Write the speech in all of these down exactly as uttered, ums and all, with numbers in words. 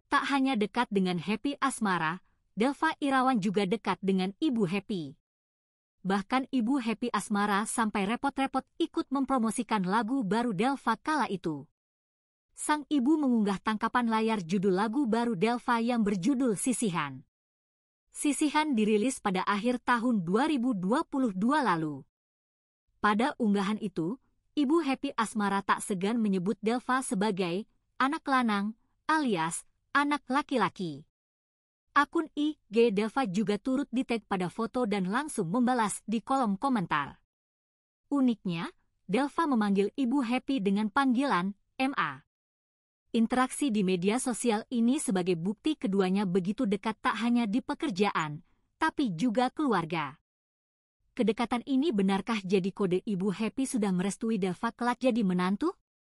Tak hanya dekat dengan Happy Asmara, Delva Irawan juga dekat dengan Ibu Happy. Bahkan Ibu Happy Asmara sampai repot-repot ikut mempromosikan lagu baru Delva kala itu. Sang ibu mengunggah tangkapan layar judul lagu baru Delva yang berjudul Sisihan. Sisihan dirilis pada akhir tahun dua ribu dua puluh dua lalu. Pada unggahan itu, Ibu Happy Asmara tak segan menyebut Delva sebagai anak lanang alias anak laki-laki. Akun I G Delva juga turut di-tag pada foto dan langsung membalas di kolom komentar. Uniknya, Delva memanggil Ibu Happy dengan panggilan M A. Interaksi di media sosial ini sebagai bukti keduanya begitu dekat tak hanya di pekerjaan, tapi juga keluarga. Kedekatan ini benarkah jadi kode Ibu Happy sudah merestui Delva kelak jadi menantu?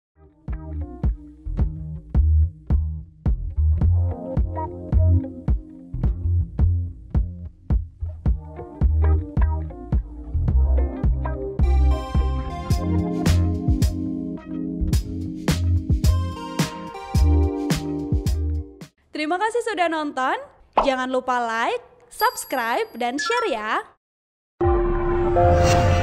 Terima kasih sudah nonton. Jangan lupa like, subscribe, dan share ya.